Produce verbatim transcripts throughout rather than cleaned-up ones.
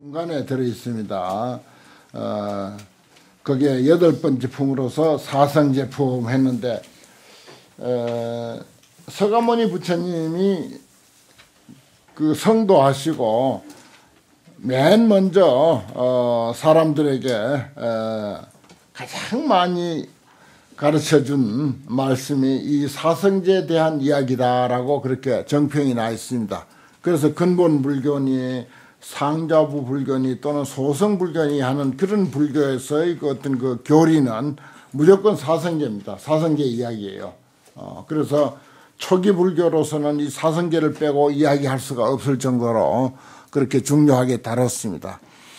중간에 들어 있습니다. 어, 거기에 여덟 번째 품으로서 사성제품 했는데, 어, 서가모니 부처님이 그 성도하시고 맨 먼저 어, 사람들에게 어, 가장 많이 가르쳐 준 말씀이 이 사성제에 대한 이야기다라고 그렇게 정평이 나 있습니다. 그래서 근본 불교니 상자부 불교니 또는 소성 불교니 하는 그런 불교에서의 그 어떤 그 교리는 무조건 사성제입니다. 사성제 이야기예요. 어, 그래서 초기 불교로서는 이 사성제를 빼고 이야기할 수가 없을 정도로 그렇게 중요하게 다뤘습니다.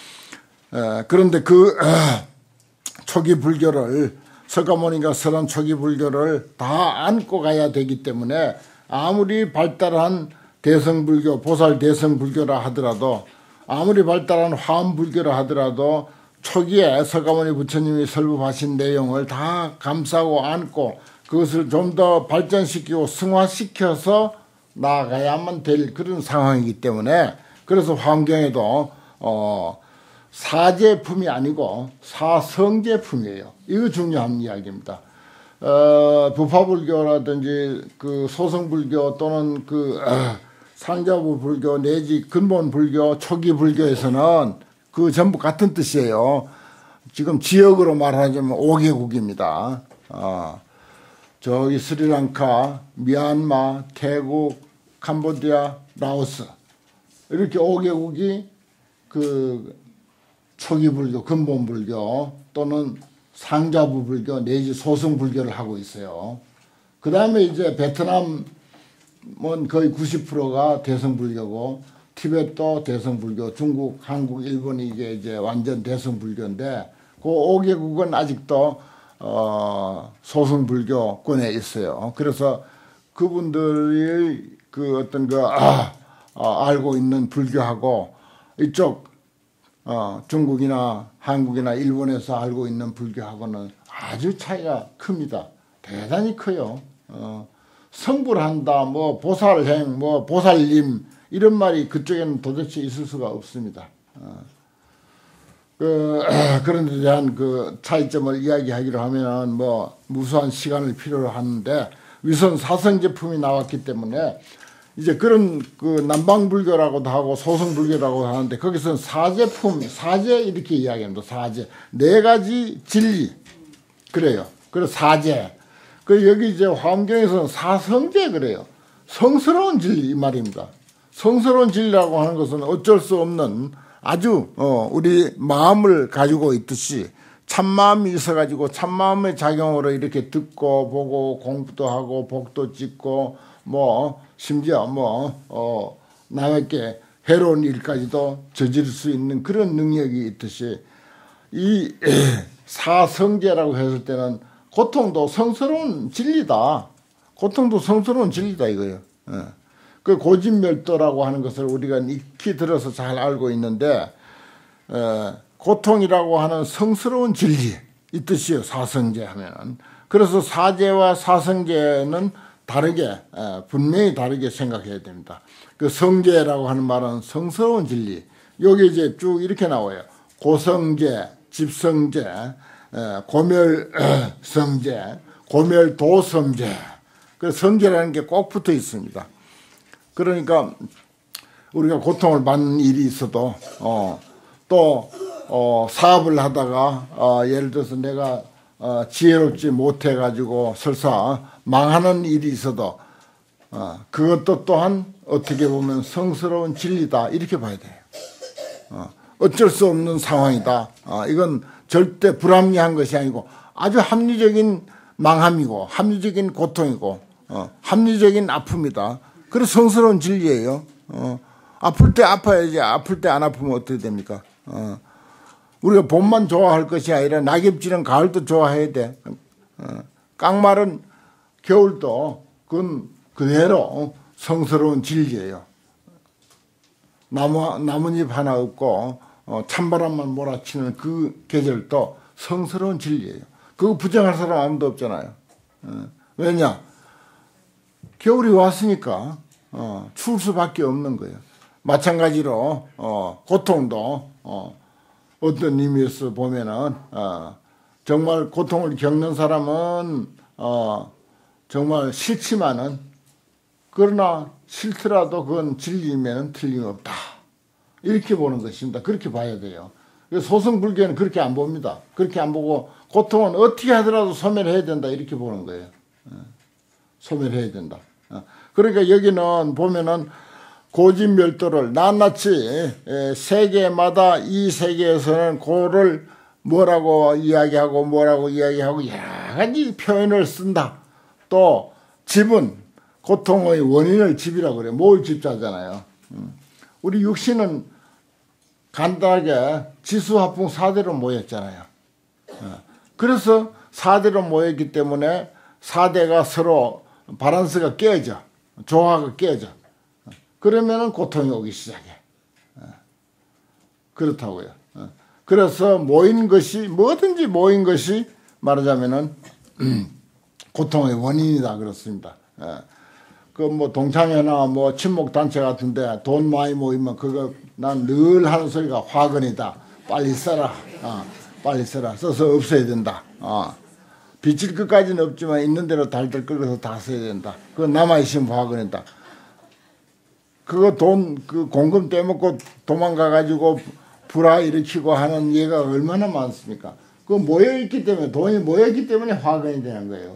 에, 그런데 그 에, 초기 불교를 서가모니가 설한 초기 불교를 다 안고 가야 되기 때문에 아무리 발달한 대성불교, 보살 대성불교라 하더라도 아무리 발달한 화엄불교라 하더라도 초기에 서가모니 부처님이 설법하신 내용을 다 감싸고 안고 그것을 좀 더 발전시키고 승화시켜서 나아가야만 될 그런 상황이기 때문에 그래서 화엄경에도 어, 사제품이 아니고 사성제품이에요. 이거 중요한 이야기입니다. 어, 부파불교라든지 그 소성불교 또는 그 어, 상자부 불교 내지 근본 불교 초기 불교에서는 그 전부 같은 뜻이에요. 지금 지역으로 말하자면 오 개국입니다. 어, 저기 스리랑카, 미얀마, 태국, 캄보디아, 라오스 이렇게 오 개국이 그 초기 불교, 근본 불교 또는 상자부 불교 내지 소성 불교를 하고 있어요. 그 다음에 이제 베트남 은 거의 구십 퍼센트가 대성불교고 티벳도 대성불교, 중국, 한국, 일본이 이게 이제 완전 대성불교인데 그 오 개국은 아직도 어, 소성불교권에 있어요. 그래서 그분들이 그 어떤 그 아, 아, 알고 있는 불교하고 이쪽 어, 중국이나 한국이나 일본에서 알고 있는 불교하고는 아주 차이가 큽니다. 대단히 커요. 어, 성불한다, 뭐 보살행, 뭐 보살님 이런 말이 그쪽에는 도대체 있을 수가 없습니다. 어. 그, 그런 데 대한 그 차이점을 이야기하기로 하면 뭐 무수한 시간을 필요로 하는데 위선 사성제품이 나왔기 때문에 이제 그런 그 남방불교라고도 하고 소성불교라고 하는데 거기서는 사제품, 사제 이렇게 이야기합니다. 사제. 네 가지 진리. 그래요. 그래서 사제. 그 여기 이제 화엄경에서는 사성제 그래요. 성스러운 진리 이 말입니다. 성스러운 진리라고 하는 것은 어쩔 수 없는 아주 어 우리 마음을 가지고 있듯이 참마음이 있어가지고 참마음의 작용으로 이렇게 듣고 보고 공부도 하고 복도 찍고 뭐 심지어 뭐 어 남에게 해로운 일까지도 저지를 수 있는 그런 능력이 있듯이 이 사성제라고 했을 때는 고통도 성스러운 진리다. 고통도 성스러운 진리다 이거예요. 예. 그 고진멸도라고 하는 것을 우리가 익히 들어서 잘 알고 있는데 에, 고통이라고 하는 성스러운 진리 이 뜻이에요. 사성제 하면은. 그래서 사제와 사성제는 다르게 에, 분명히 다르게 생각해야 됩니다. 그 성제라고 하는 말은 성스러운 진리. 여기 이제 쭉 이렇게 나와요. 고성제, 집성제, 에, 고멸성제, 고멸도성제. 그 성제라는 게 꼭 붙어 있습니다. 그러니까 우리가 고통을 받는 일이 있어도 어, 또 어, 사업을 하다가 어, 예를 들어서 내가 어, 지혜롭지 못해 가지고 설사 망하는 일이 있어도 어, 그것도 또한 어떻게 보면 성스러운 진리다 이렇게 봐야 돼요. 어, 어쩔 수 없는 상황이다. 어, 이건 절대 불합리한 것이 아니고 아주 합리적인 망함이고 합리적인 고통이고 어, 합리적인 아픔이다. 그래서 성스러운 진리예요. 어, 아플 때 아파야지. 아플 때 안 아프면 어떻게 됩니까? 어, 우리가 봄만 좋아할 것이 아니라 낙엽지는 가을도 좋아해야 돼. 어, 깡말은 겨울도 그건 그대로 성스러운 진리예요. 나무, 나뭇잎 하나 없고 어, 찬바람만 몰아치는 그 계절도 성스러운 진리예요. 그거 부정할 사람 아무도 없잖아요. 어, 왜냐? 겨울이 왔으니까 어, 추울 수밖에 없는 거예요. 마찬가지로 어, 고통도 어, 어떤 의미에서 보면은 어, 정말 고통을 겪는 사람은 어, 정말 싫지만은 그러나 싫더라도 그건 진리면 틀림없다. 이렇게 보는 것입니다. 그렇게 봐야 돼요. 소승불교는 그렇게 안 봅니다. 그렇게 안 보고 고통은 어떻게 하더라도 소멸해야 된다. 이렇게 보는 거예요. 소멸해야 된다. 그러니까 여기는 보면은 고진멸도를 낱낱이 세계마다 이 세계에서는 고를 뭐라고 이야기하고 뭐라고 이야기하고 여러 가지 표현을 쓴다. 또 집은 고통의 원인을 집이라고 그래요. 뭘 집자잖아요. 우리 육신은 간단하게 지수화풍 사대로 모였잖아요. 그래서 사대로 모였기 때문에 사대가 서로 바란스가 깨져. 조화가 깨져. 그러면은 고통이 오기 시작해. 그렇다고요. 그래서 모인 것이 뭐든지 모인 것이 말하자면은 고통의 원인이다 그렇습니다. 그 뭐 동창회나 뭐 친목단체 같은데 돈 많이 모이면 그거 난 늘 하는 소리가 화근이다. 빨리 써라. 어, 빨리 써라. 써서 없애야 된다. 어. 빚을 끝까지는 없지만 있는 대로 달달 끓여서 다 써야 된다. 그거 남아있으면 화근이다. 그거 돈 그 공금 떼먹고 도망가가지고 불화 일으키고 하는 예가 얼마나 많습니까? 그거 모여있기 때문에 돈이 모여있기 때문에 화근이 되는 거예요.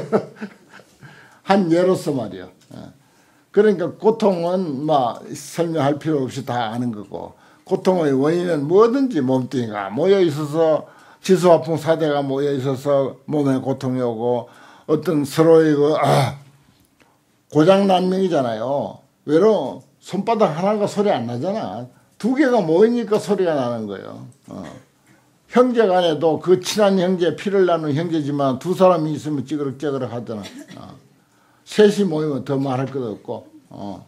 한 예로서 말이요. 그러니까 고통은 막 설명할 필요 없이 다 아는 거고 고통의 원인은 뭐든지 몸뚱이가 모여 있어서 지수화풍 사대가 모여 있어서 몸에 고통이 오고 어떤 서로의 그 아, 고장난명이잖아요. 외로 손바닥 하나가 소리 안 나잖아. 두 개가 모이니까 소리가 나는 거예요. 어. 형제 간에도 그 친한 형제 피를 나눈 형제지만 두 사람이 있으면 찌그럭찌그럭 하잖아. 어. 셋이 모이면 더 말할 것도 없고 어.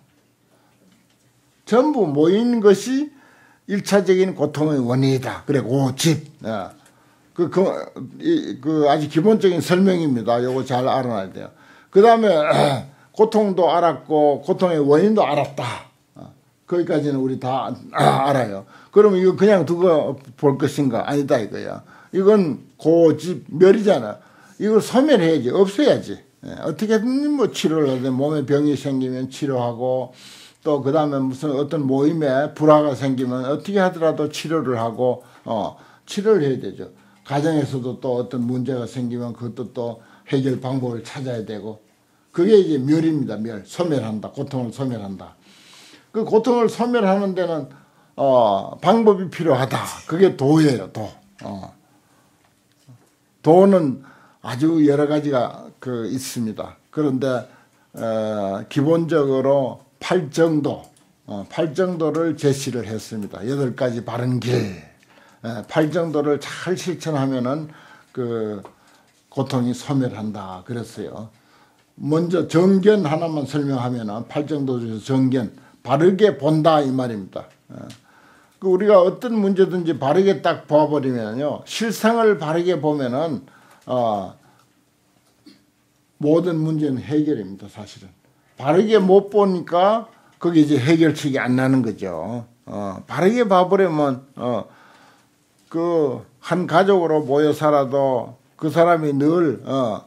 전부 모인 것이 일차적인 고통의 원인이다. 그래 고집. 어. 그, 그, 이, 그 아주 기본적인 설명입니다. 요거 잘 알아놔야 돼요. 그 다음에 고통도 알았고 고통의 원인도 알았다. 어. 거기까지는 우리 다 알아요. 그러면 이거 그냥 두고 볼 것인가? 아니다 이거야. 이건 고집 멸이잖아. 이걸 소멸해야지. 없애야지. 예, 어떻게든 뭐 치료를 하든 몸에 병이 생기면 치료하고 또 그 다음에 무슨 어떤 모임에 불화가 생기면 어떻게 하더라도 치료를 하고 어 치료를 해야 되죠. 가정에서도 또 어떤 문제가 생기면 그것도 또 해결 방법을 찾아야 되고 그게 이제 멸입니다. 멸. 소멸한다. 고통을 소멸한다. 그 고통을 소멸하는 데는 어 방법이 필요하다. 그게 도예요. 도. 어. 도는 아주 여러 가지가 그 있습니다. 그런데 어, 기본적으로 팔정도, 어, 팔정도를 제시를 했습니다. 여덟 가지 바른 길, 에, 팔정도를 잘 실천하면은 그 고통이 소멸한다. 그랬어요. 먼저 정견 하나만 설명하면은 팔정도 중에서 정견, 바르게 본다 이 말입니다. 에. 그 우리가 어떤 문제든지 바르게 딱 봐버리면요, 실상을 바르게 보면은 어. 모든 문제는 해결입니다. 사실은 바르게 못 보니까 그게 이제 해결책이 안 나는 거죠. 어, 바르게 봐버리면 어, 그 한 가족으로 모여 살아도 그 사람이 늘 어,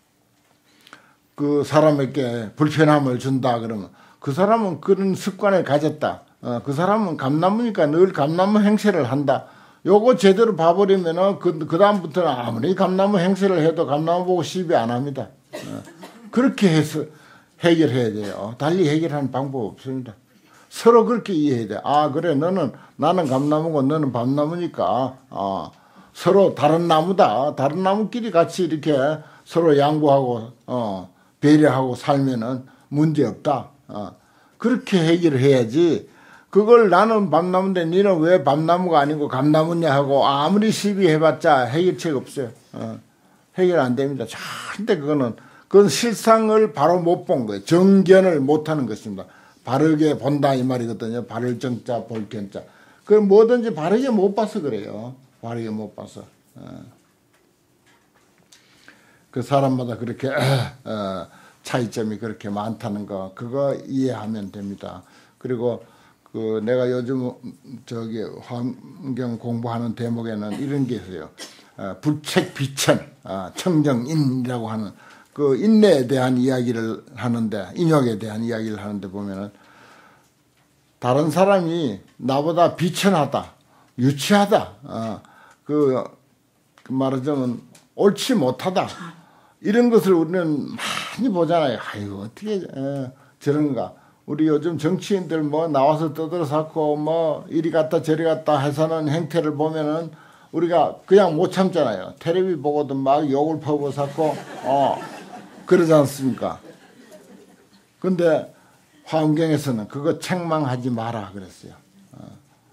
그 사람에게 불편함을 준다 그러면 그 사람은 그런 습관을 가졌다. 어, 그 사람은 감나무니까 늘 감나무 행세를 한다. 요거 제대로 봐버리면은 그, 그 다음부터는 아무리 감나무 행세를 해도 감나무 보고 시비 안 합니다. 어, 그렇게 해서 해결해야 돼요. 달리 해결하는 방법 없습니다. 서로 그렇게 이해해야 돼. 아 그래 너는 나는 감나무고 너는 밤나무니까 어, 서로 다른 나무다. 다른 나무끼리 같이 이렇게 서로 양보하고 어, 배려하고 살면은 문제 없다. 어, 그렇게 해결을 해야지. 그걸 나는 밤나무인데 너는 왜 밤나무가 아니고 감나무냐 하고 아무리 시비해봤자 해결책 없어요. 어, 해결 안 됩니다. 절대 그거는 그건 실상을 바로 못 본 거예요. 정견을 못하는 것입니다. 바르게 본다 이 말이거든요. 바를 정자 볼 견자. 그 뭐든지 바르게 못 봐서 그래요. 바르게 못 봐서. 어. 그 사람마다 그렇게 어, 차이점이 그렇게 많다는 거 그거 이해하면 됩니다. 그리고 그 내가 요즘 저기 환경 공부하는 대목에는 이런 게 있어요. 어, 불책비천, 어, 청정인이라고 하는 그 인내에 대한 이야기를 하는데, 인욕에 대한 이야기를 하는데 보면은 다른 사람이 나보다 비천하다, 유치하다, 어, 그, 그 말하자면 옳지 못하다, 이런 것을 우리는 많이 보잖아요. 아이고 어떻게 에, 저런가. 우리 요즘 정치인들 뭐 나와서 떠들어서 뭐 이리 갔다 저리 갔다 해서는 행태를 보면은 우리가 그냥 못 참잖아요. 텔레비 보고도 막 욕을 퍼부었고 어 그러지 않습니까? 근데 화엄경에서는 그거 책망하지 마라 그랬어요. 어.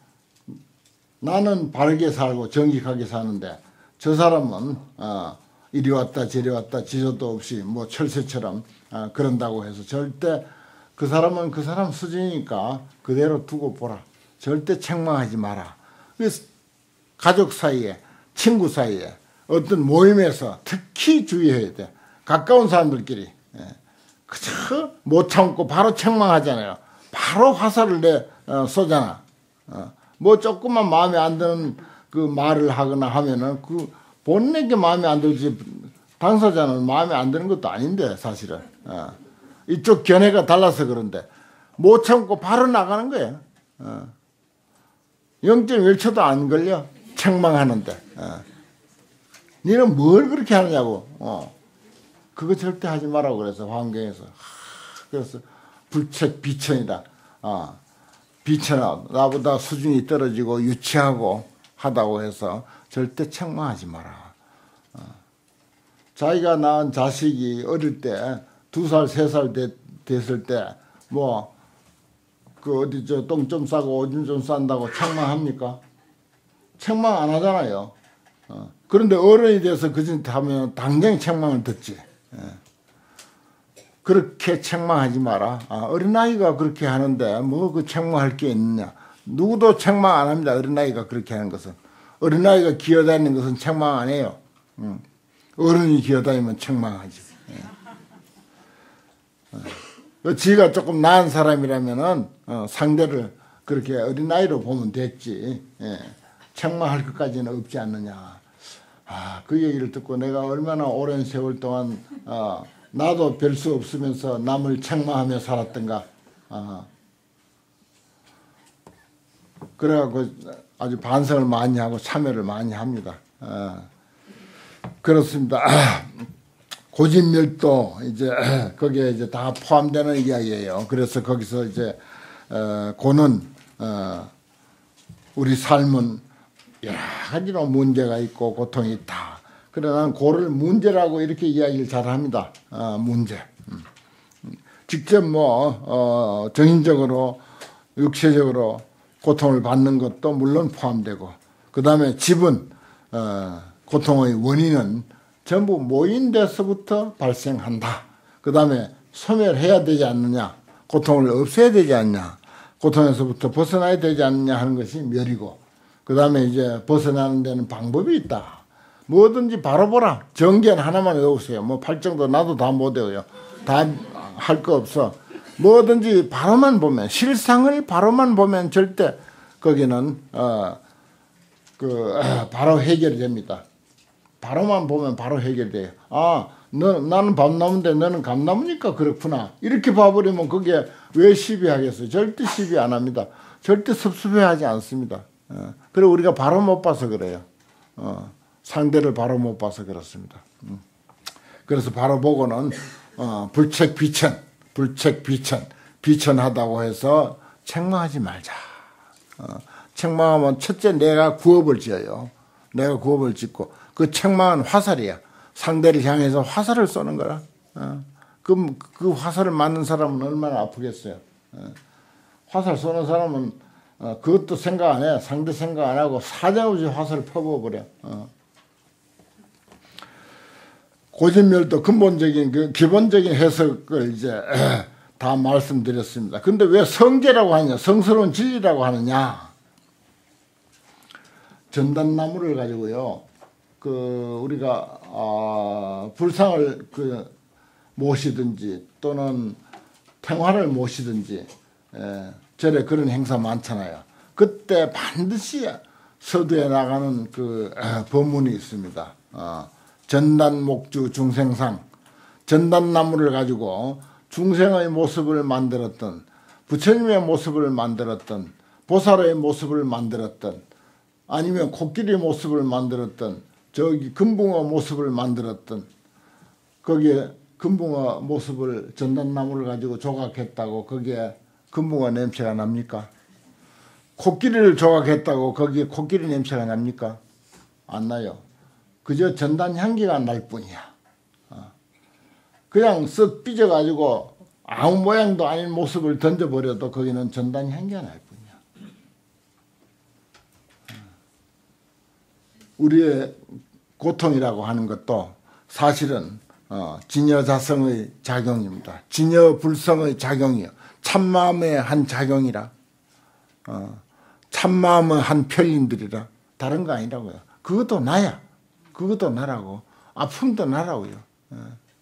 나는 바르게 살고 정직하게 사는데 저 사람은 어, 이리 왔다 저리 왔다 지저도 없이 뭐 철새처럼 어, 그런다고 해서 절대 그 사람은 그 사람 수준이니까 그대로 두고 보라. 절대 책망하지 마라. 그래서 가족 사이에, 친구 사이에, 어떤 모임에서 특히 주의해야 돼. 가까운 사람들끼리. 그저 못 참고 바로 책망하잖아요. 바로 화살을 내 어, 쏘잖아. 어. 뭐 조금만 마음에 안 드는 그 말을 하거나 하면은 그 본인에게 마음에 안 들지 당사자는 마음에 안 드는 것도 아닌데 사실은. 어. 이쪽 견해가 달라서 그런데 못 참고 바로 나가는 거예요. 어. 영 점 일 초도 안 걸려. 책망하는데. 어. 니는 뭘 그렇게 하느냐고. 어. 그거 절대 하지 말라고 그래서 환경에서. 그래서 불책비천이다. 어. 비천하 나보다 수준이 떨어지고 유치하고 하다고 해서 절대 책망하지 마라. 어. 자기가 낳은 자식이 어릴 때 두 살, 세 살 됐을 때 뭐 그 어디 저 똥 좀 싸고 오줌 좀 싼다고 책망합니까? 책망 안 하잖아요. 어. 그런데 어른이 돼서 그 짓 하면 당장히 책망을 듣지. 예. 그렇게 책망하지 마라. 아, 어린아이가 그렇게 하는데 뭐 그 책망할 게 있느냐. 누구도 책망 안 합니다. 어린아이가 그렇게 하는 것은. 어린아이가 기어다니는 것은 책망 안 해요. 응. 어른이 기어다니면 책망하지. 예. 어. 지가 조금 나은 사람이라면은 어, 상대를 그렇게 어린아이로 보면 됐지. 예. 책망할 것까지는 없지 않느냐. 아, 그 얘기를 듣고 내가 얼마나 오랜 세월 동안 어, 나도 별 수 없으면서 남을 책망하며 살았던가. 어. 그래갖고 아주 반성을 많이 하고 참여를 많이 합니다. 어. 그렇습니다. 고진멸도 이제 거기에 이제 다 포함되는 이야기예요. 그래서 거기서 이제 어, 고는 어, 우리 삶은 여러 가지로 문제가 있고 고통이 있다. 그러나 고를 문제라고 이렇게 이야기를 잘합니다. 어, 문제. 음. 직접 뭐 어, 정신적으로 육체적으로 고통을 받는 것도 물론 포함되고 그 다음에 집은 어, 고통의 원인은 전부 모인 데서부터 발생한다. 그 다음에 소멸해야 되지 않느냐. 고통을 없애야 되지 않냐. 고통에서부터 벗어나야 되지 않느냐 하는 것이 멸이고 그 다음에 이제 벗어나는 데는 방법이 있다. 뭐든지 바로 보라. 정견 하나만 외우세요. 뭐 팔정도 나도 다 못 외워요. 다 할 거 없어. 뭐든지 바로만 보면 실상을 바로만 보면 절대 거기는 어, 그 어, 바로 해결이 됩니다. 바로만 보면 바로 해결돼요. 아, 너, 나는 밤나무인데 너는 감나무니까 그렇구나. 이렇게 봐버리면 그게 왜 시비하겠어요? 절대 시비 안 합니다. 절대 섭섭해하지 않습니다. 어, 그리고 우리가 바로 못 봐서 그래요. 어, 상대를 바로 못 봐서 그렇습니다. 음. 그래서 바로 보고는 어, 불책 비천, 불책 비천, 비천하다고 해서 책망하지 말자. 어, 책망하면 첫째 내가 구업을 지어요. 내가 구업을 짓고 그 책망은 화살이야. 상대를 향해서 화살을 쏘는 거라. 어. 그, 그 화살을 맞는 사람은 얼마나 아프겠어요. 어. 화살 쏘는 사람은 어, 그것도 생각 안 해. 상대 생각 안 하고 사정없이 화살을 퍼부어버려. 어. 고진멸도 근본적인 그 기본적인 해석을 이제 다 말씀드렸습니다. 근데 왜 성제라고 하냐, 성스러운 진리라고 하느냐. 전단나무를 가지고요. 그 우리가 어, 불상을 그 모시든지 또는 탱화를 모시든지 에, 절에 그런 행사 많잖아요. 그때 반드시 서두에 나가는 그 법문이 있습니다. 어, 전단목주 중생상, 전단나무를 가지고 중생의 모습을 만들었던, 부처님의 모습을 만들었던, 보살의 모습을 만들었던, 아니면 코끼리 모습을 만들었던, 저기 금붕어 모습을 만들었던, 거기에 금붕어 모습을 전단나무를 가지고 조각했다고 거기에 금붕어 냄새가 납니까? 코끼리를 조각했다고 거기에 코끼리 냄새가 납니까? 안 나요. 그저 전단 향기가 날 뿐이야. 그냥 쓱 삐져가지고 아무 모양도 아닌 모습을 던져버려도 거기는 전단 향기가 날 뿐이야. 우리의 고통이라고 하는 것도 사실은 어, 진여자성의 작용입니다. 진여불성의 작용이요. 참마음의 한 작용이라. 어, 참마음의 한 편린들이라. 다른 거 아니라고요. 그것도 나야. 그것도 나라고. 아픔도 나라고요. 어.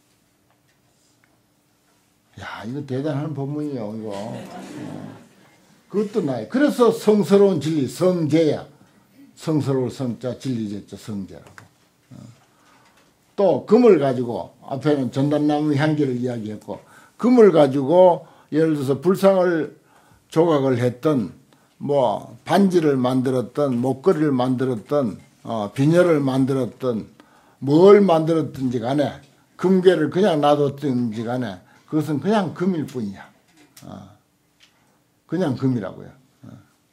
야, 이거 대단한 법문이요, 이거. 어. 그것도 나야. 그래서 성스러운 진리, 성제야. 성스러울 성자, 진리제자, 성제라고. 어. 또 금을 가지고, 앞에는 전단나무 향기를 이야기했고, 금을 가지고 예를 들어서 불상을 조각을 했던, 뭐 반지를 만들었던, 목걸이를 만들었던, 어, 비녀를 만들었던, 뭘 만들었든지 간에, 금괴를 그냥 놔뒀든지 간에 그것은 그냥 금일 뿐이야. 어, 그냥 금이라고요. 어.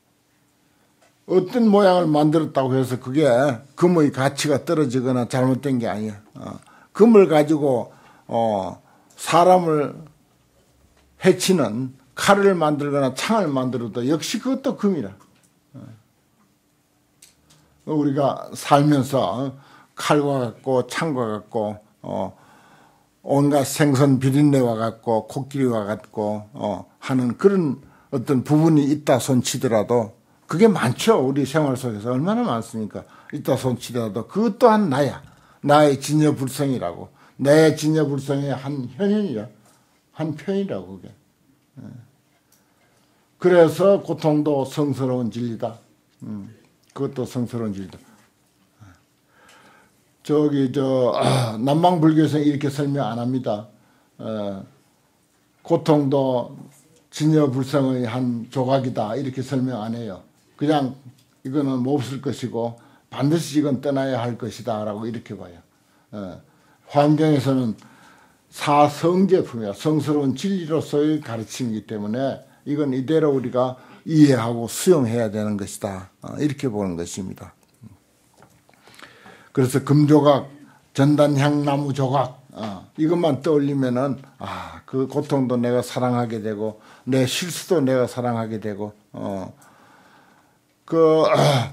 어떤 모양을 만들었다고 해서 그게 금의 가치가 떨어지거나 잘못된 게 아니야. 어. 금을 가지고 어, 사람을 해치는 칼을 만들거나 창을 만들어도 역시 그것도 금이라. 어. 우리가 살면서 칼과 같고 창과 같고 어, 온갖 생선 비린내와 같고 코끼리와 같고 어, 하는 그런 어떤 부분이 있다 손치더라도 그게 많죠. 우리 생활 속에서 얼마나 많습니까? 있다 손치더라도 그것 또한 나야. 나의 진여불성이라고. 내 진여불성의 한 현현이라. 한 편이라고 그게. 그래서 고통도 성스러운 진리다. 음, 그것도 성스러운 진리다. 저기 저 아, 남방불교에서는 이렇게 설명 안 합니다. 어, 고통도 진여불성의 한 조각이다 이렇게 설명 안 해요. 그냥 이거는 못 쓸 것이고 반드시 이건 떠나야 할 것이다 라고 이렇게 봐요. 어, 환경에서는 사성제품이야. 성스러운 진리로서의 가르침이기 때문에 이건 이대로 우리가 이해하고 수용해야 되는 것이다. 어, 이렇게 보는 것입니다. 그래서 금조각, 전단향나무 조각 어, 이것만 떠올리면은 아, 그 고통도 내가 사랑하게 되고 내 실수도 내가 사랑하게 되고 어, 그 어,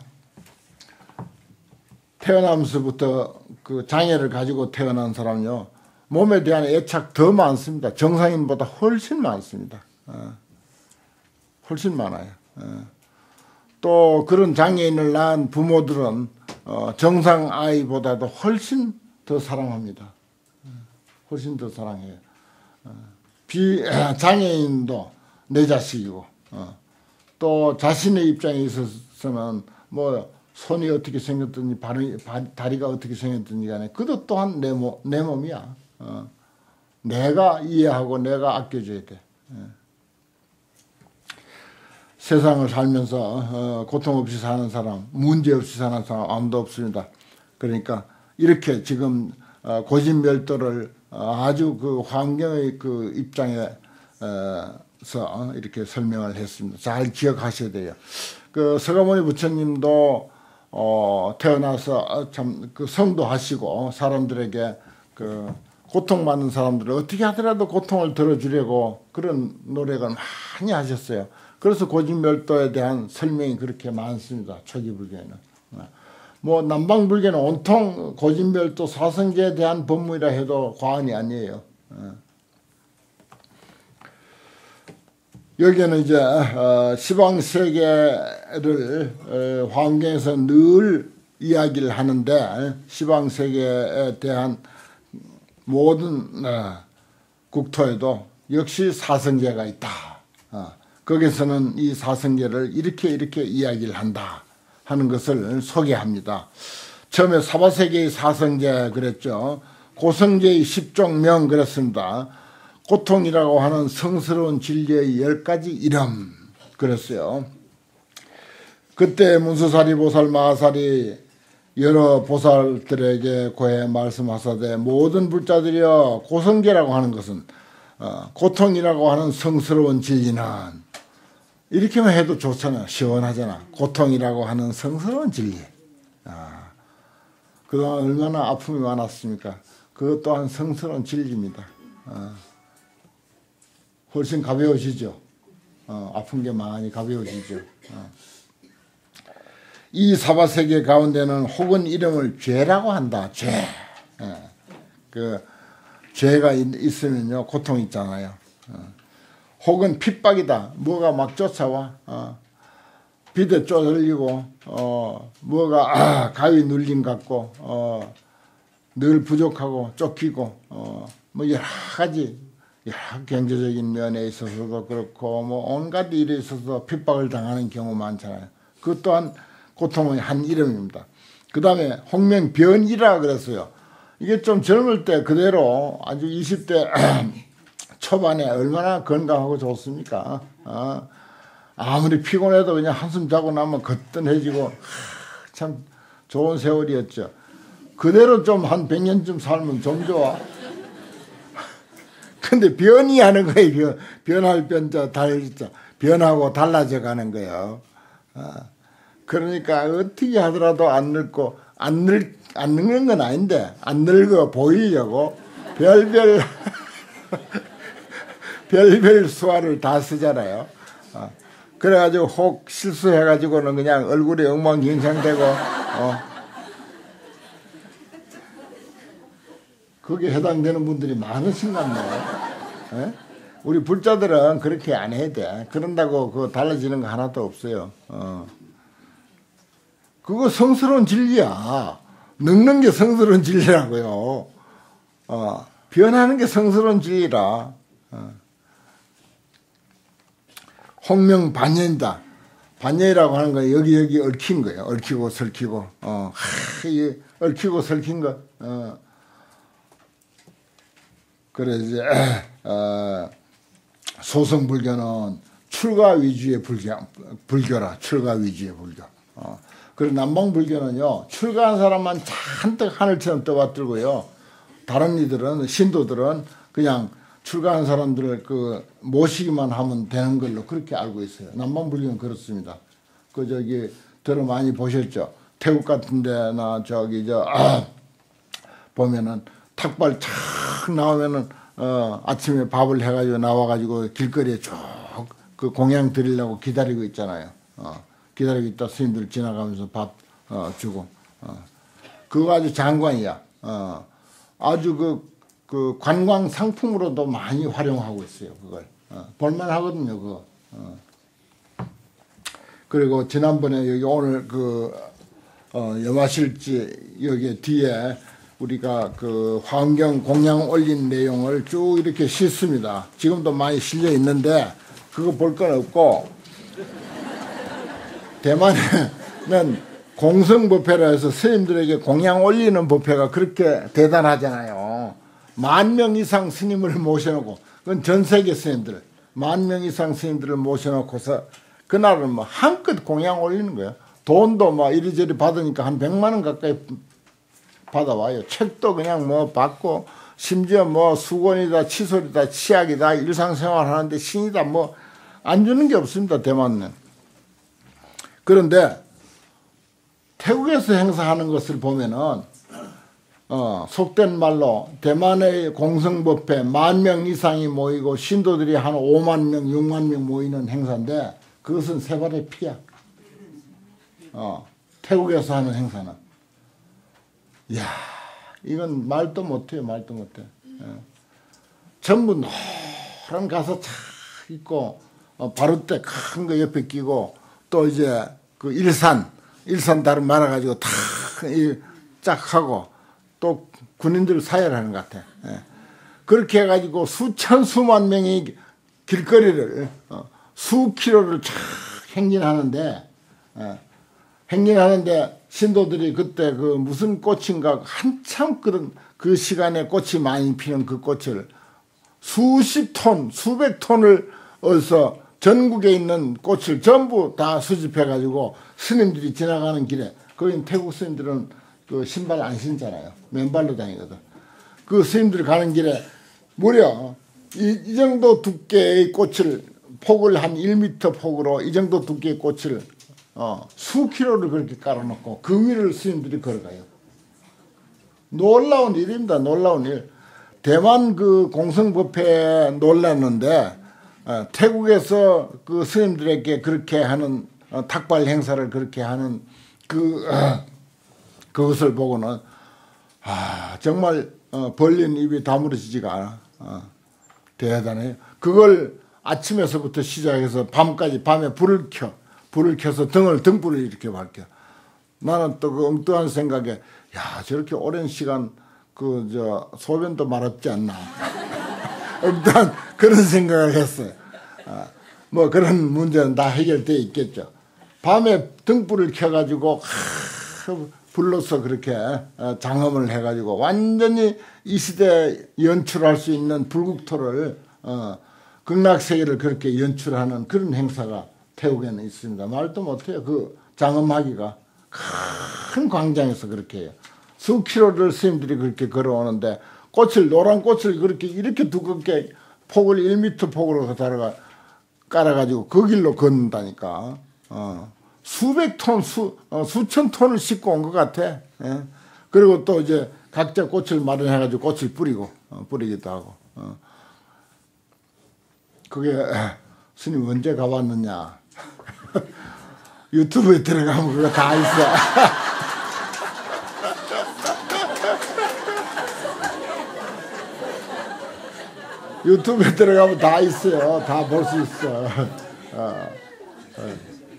태어나면서부터 그 장애를 가지고 태어난 사람요 몸에 대한 애착 더 많습니다. 정상인보다 훨씬 많습니다. 어, 훨씬 많아요. 어. 또 그런 장애인을 낳은 부모들은 어, 정상 아이보다도 훨씬 더 사랑합니다. 훨씬 더 사랑해요. 어, 비 장애인도 내 자식이고 어, 또 자신의 입장에 있어서는 뭐 손이 어떻게 생겼든지 발이, 발, 다리가 어떻게 생겼든지 간에 그도 또한 내, 몸, 내 몸이야. 어, 내가 이해하고 내가 아껴줘야 돼. 어. 세상을 살면서 어, 고통 없이 사는 사람, 문제 없이 사는 사람 아무도 없습니다. 그러니까 이렇게 지금 어, 고진멸도를 어, 아주 그 환경의 그 입장에서 어, 이렇게 설명을 했습니다. 잘 기억하셔야 돼요. 그 서가모니 부처님도 어, 태어나서 참 그 성도하시고 사람들에게 그 고통받는 사람들을 어떻게 하더라도 고통을 덜어주려고 그런 노력을 많이 하셨어요. 그래서 고진멸도에 대한 설명이 그렇게 많습니다. 초기불교에는. 뭐 남방불교는 온통 고진멸도 사성제에 대한 법문이라 해도 과언이 아니에요. 여기는 이제 시방세계를 환경에서 늘 이야기를 하는데 시방세계에 대한 모든 국토에도 역시 사성제가 있다. 거기서는 이 사성제를 이렇게 이렇게 이야기를 한다 하는 것을 소개합니다. 처음에 사바세계의 사성제 그랬죠. 고성제의 십종명 그랬습니다. 고통이라고 하는 성스러운 진리의 열 가지 이름 그랬어요. 그때 문수사리 보살 마하살이 여러 보살들에게 고해 말씀하사되 모든 불자들이여 고성제라고 하는 것은 어, 고통이라고 하는 성스러운 진리는 이렇게만 해도 좋잖아. 시원하잖아. 고통이라고 하는 성스러운 진리. 아, 그동안 얼마나 아픔이 많았습니까? 그것 또한 성스러운 진리입니다. 아, 훨씬 가벼우시죠? 어, 아픈 게 많이 가벼우시죠? 어. 이 사바세계 가운데는 혹은 이름을 죄라고 한다. 죄. 예. 그 죄가 있으면요 고통 있잖아요. 어. 혹은 핍박이다. 뭐가 막 쫓아와. 어. 비대 쪼들리고 어. 뭐가 아, 가위 눌림 같고 어. 늘 부족하고 쫓기고 어. 뭐 여러 가지 여러 경제적인 면에 있어서도 그렇고 뭐 온갖 일에 있어서 핍박을 당하는 경우 많잖아요. 그 또한 고통의 한 이름입니다. 그 다음에 홍명변이라 그랬어요. 이게 좀 젊을 때 그대로 아주 이십 대 초반에 얼마나 건강하고 좋습니까? 어? 아무리 피곤해도 그냥 한숨 자고 나면 거뜬해지고 참 좋은 세월이었죠. 그대로 좀 한 백 년쯤 살면 좀 좋아. 근데 변이 하는 거예요. 변, 변할 변자, 달자. 변하고 달라져 가는 거예요. 어. 그러니까 어떻게 하더라도 안 늙고 안, 늙, 안 늙는 건 아닌데 안 늙어 보이려고 별별 별별 수화를 다 쓰잖아요. 어. 그래가지고 혹 실수해가지고는 그냥 얼굴이 엉망진창되고 어. 거기에 해당되는 분들이 많으신갑네요. 에? 우리 불자들은 그렇게 안 해야 돼. 그런다고 그거 달라지는 거 하나도 없어요. 어. 그거 성스러운 진리야. 늙는 게 성스러운 진리라고요. 어, 변하는 게 성스러운 진리라. 어. 홍명 반년이다. 반년이라고 하는 건 여기 여기 얽힌 거예요. 얽히고 설키고. 어, 하, 이 얽히고 설킨 거. 어. 그래 이제 어, 소성불교는 출가 위주의 불교, 불교라. 출가 위주의 불교. 어. 그리고 남방불교는요 출가한 사람만 잔뜩 하늘처럼 떠받들고요 다른 이들은 신도들은 그냥 출가한 사람들을 그 모시기만 하면 되는 걸로 그렇게 알고 있어요. 남방불교는 그렇습니다. 그 저기 들어 많이 보셨죠? 태국 같은 데나 저기 저 아, 보면은 탁발 착 나오면은 어, 아침에 밥을 해가지고 나와가지고 길거리에 쭉 그 공양 드리려고 기다리고 있잖아요. 어. 기다리고 있다 스님들 지나가면서 밥 어, 주고 어. 그거 아주 장관이야. 어. 아주 그, 그 관광 상품으로도 많이 활용하고 있어요. 그걸 어. 볼만하거든요. 그거. 어. 그리고 지난번에 여기 오늘 그 어, 염화실지 여기 뒤에 우리가 그 환경 공양 올린 내용을 쭉 이렇게 싣습니다. 지금도 많이 실려 있는데 그거 볼 건 없고 대만에는 공성법회라 해서 스님들에게 공양 올리는 법회가 그렇게 대단하잖아요. 만 명 이상 스님을 모셔놓고 그건 전 세계 스님들 만 명 이상 스님들을 모셔놓고서 그날은 뭐 한껏 공양 올리는 거예요. 돈도 뭐 이리저리 받으니까 한 백만 원 가까이 받아와요. 책도 그냥 뭐 받고 심지어 뭐 수건이다 칫솔이다 치약이다 일상생활 하는데 신이다 뭐 안 주는 게 없습니다. 대만은. 그런데 태국에서 행사하는 것을 보면은 어, 속된 말로 대만의 공성법회 만 명 이상이 모이고 신도들이 한 오만 명, 육만 명 모이는 행사인데 그것은 세 발의 피야. 어, 태국에서 하는 행사는. 이야, 이건 말도 못해요. 말도 못해. 예. 전부 노란 가서 착 있고 어, 바루대 큰 거 옆에 끼고 또 이제 그 일산 일산 다른 말아가지고 탁쫙 하고 또 군인들 사열하는 것 같아. 예. 그렇게 해가지고 수천 수만 명이 길거리를 어, 수킬로를 쫙 행진하는데, 어, 행진하는데 신도들이 그때 그 무슨 꽃인가 한참 그런 그 시간에 꽃이 많이 피는 그 꽃을 수십 톤, 수백 톤을 얻어서 전국에 있는 꽃을 전부 다 수집해가지고 스님들이 지나가는 길에, 거기 태국 스님들은 그 신발 안 신잖아요. 맨발로 다니거든. 그 스님들이 가는 길에 무려 이, 이 정도 두께의 꽃을, 폭을 한 일 미터 폭으로 이 정도 두께의 꽃을 어, 수 킬로를 그렇게 깔아놓고 그 위를 스님들이 걸어가요. 놀라운 일입니다. 놀라운 일. 대만 그 공성법회에 놀랐는데 어, 태국에서 그 스님들에게 그렇게 하는 어, 탁발 행사를 그렇게 하는 그 어, 그것을 보고는 아 정말 어, 벌린 입이 다물어지지가 않아. 어, 대단해요. 그걸 아침에서부터 시작해서 밤까지, 밤에 불을 켜 불을 켜서 등을 등불을 이렇게 밝혀. 나는 또 그 엉뚱한 생각에 야 저렇게 오랜 시간 그 저 소변도 마렵지 않나. 일단 그런 생각을 했어요. 아, 뭐 그런 문제는 다 해결되어 있겠죠. 밤에 등불을 켜가지고 하, 불러서 그렇게 장엄을 해가지고 완전히 이 시대에 연출할 수 있는 불국토를 어, 극락세계를 그렇게 연출하는 그런 행사가 태국에는 있습니다. 말도 못해요. 그 장엄하기가 큰 광장에서 그렇게 해요. 수 킬로를 스님들이 그렇게 걸어오는데 꽃을, 노란 꽃을 그렇게 이렇게 두껍게 폭을 일 미터 폭으로 달아가 깔아가지고 그 길로 걷는다니까. 어. 수백 톤, 수, 어, 수천 톤을 싣고 온 것 같아. 예. 그리고 또 이제 각자 꽃을 마련해가지고 꽃을 뿌리고, 어, 뿌리기도 하고. 어. 그게, 스님 언제 가봤느냐. 유튜브에 들어가면 그거 다 있어. 유튜브에 들어가면 다 있어요. 다 볼 수 있어. 어. 어.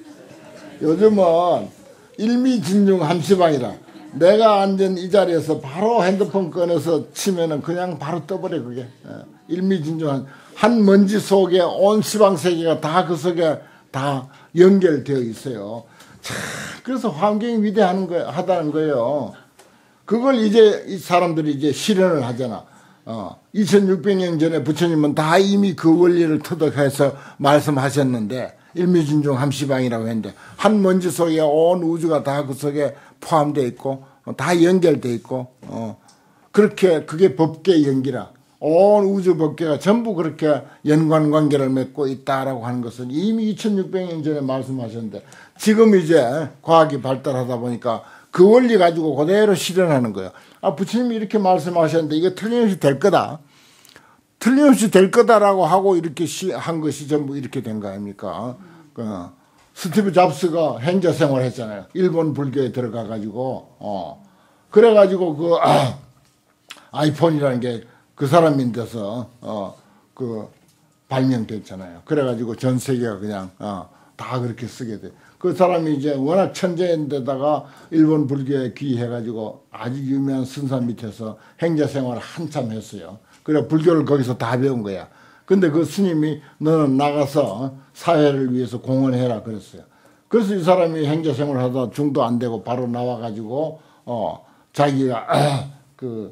요즘은 일미진중 함시방이라 내가 앉은 이 자리에서 바로 핸드폰 꺼내서 치면은 그냥 바로 떠버려 그게. 일미진중 한 먼지 속에 온 시방세계가 다 그 속에 다 연결되어 있어요. 참, 그래서 환경이 위대하는 거 하다는 거예요. 그걸 이제 이 사람들이 이제 실현을 하잖아. 어, 이천육백 년 전에 부처님은 다 이미 그 원리를 터득해서 말씀하셨는데 일미진중 함시방이라고 했는데 한 먼지 속에 온 우주가 다 그 속에 포함되어 있고 어, 다 연결되어 있고 어, 그렇게 그게 법계 연기라. 온 우주 법계가 전부 그렇게 연관관계를 맺고 있다라고 하는 것은 이미 이천육백 년 전에 말씀하셨는데 지금 이제 과학이 발달하다 보니까 그 원리 가지고 그대로 실현하는 거예요. 아, 부처님이 이렇게 말씀하셨는데 이게 틀림없이 될 거다. 틀림없이 될 거다라고 하고 이렇게 한 것이 전부 이렇게 된 거 아닙니까? 그 스티브 잡스가 행자 생활 했잖아요. 일본 불교에 들어가 가지고 어 그래가지고 그 아, 아이폰이라는 게 그 사람인 데서 어 그 발명됐잖아요. 그래가지고 전 세계가 그냥 어 다 그렇게 쓰게 돼. 그 사람이 이제 워낙 천재인데다가 일본 불교에 귀해가지고 아주 유명한 선사 밑에서 행자 생활을 한참 했어요. 그래 불교를 거기서 다 배운 거야. 근데 그 스님이 너는 나가서 사회를 위해서 공헌해라 그랬어요. 그래서 이 사람이 행자 생활을 하다 중도 안 되고 바로 나와가지고 어 자기가 아, 그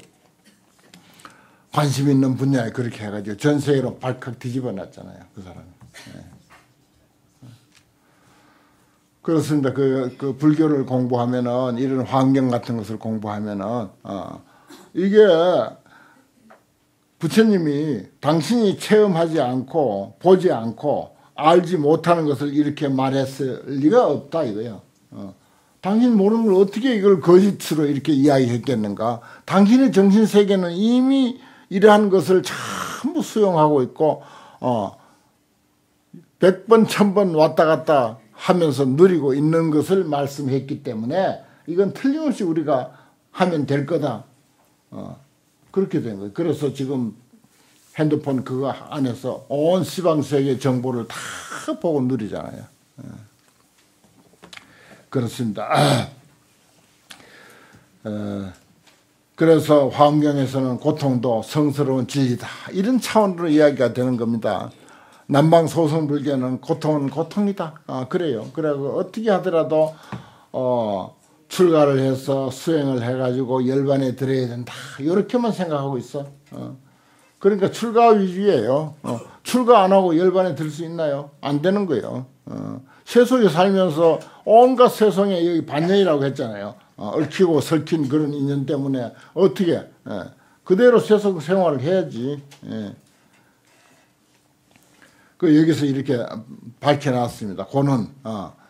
관심 있는 분야에 그렇게 해가지고 전 세계로 발칵 뒤집어 놨잖아요. 그 사람이. 네. 그렇습니다. 그, 그 불교를 공부하면은 이런 환경 같은 것을 공부하면은 어 이게 부처님이 당신이 체험하지 않고 보지 않고 알지 못하는 것을 이렇게 말했을 리가 없다 이거예요. 어. 당신 모르는 걸 어떻게 이걸 거짓으로 이렇게 이야기했겠는가. 당신의 정신세계는 이미 이러한 것을 전부 수용하고 있고 어, 백 번, 천 번 왔다 갔다 하면서 누리고 있는 것을 말씀했기 때문에 이건 틀림없이 우리가 하면 될 거다. 어, 그렇게 된 거예요. 그래서 지금 핸드폰 그거 안에서 온 시방세계 정보를 다 보고 누리잖아요. 어. 그렇습니다. 아. 어, 그래서 화엄경에서는 고통도 성스러운 진리다. 이런 차원으로 이야기가 되는 겁니다. 남방 소승불교는 고통은 고통이다. 아, 그래요. 그래고 어떻게 하더라도 어, 출가를 해서 수행을 해가지고 열반에 들어야 된다. 이렇게만 생각하고 있어. 어. 그러니까 출가 위주예요. 어. 출가 안 하고 열반에 들 수 있나요? 안 되는 거예요. 어. 세속에 살면서 온갖 세상에 여기 반년이라고 했잖아요. 어, 얽히고 설킨 그런 인연 때문에 어떻게 예. 그대로 세속 생활을 해야지. 예. 그 여기서 이렇게 밝혀놨습니다. 고는 어.